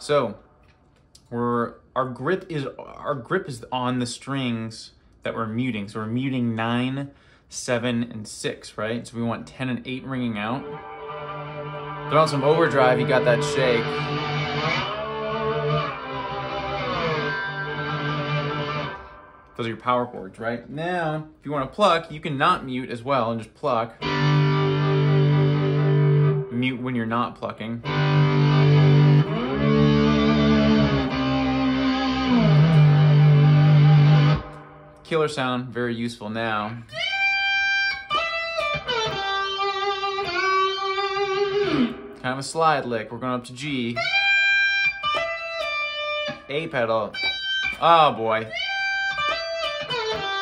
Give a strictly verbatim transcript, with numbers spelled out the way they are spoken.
So we're our grip is our grip is on the strings that we're muting. So we're muting nine, seven, and six, right? So we want ten and eight ringing out. But on some overdrive, you got that shake. Those are your power chords, right? Now, if you want to pluck, you can not mute as well and just pluck. Mute when you're not plucking. Killer sound, very useful now. Kind of a slide lick. We're going up to G. A pedal. Oh boy.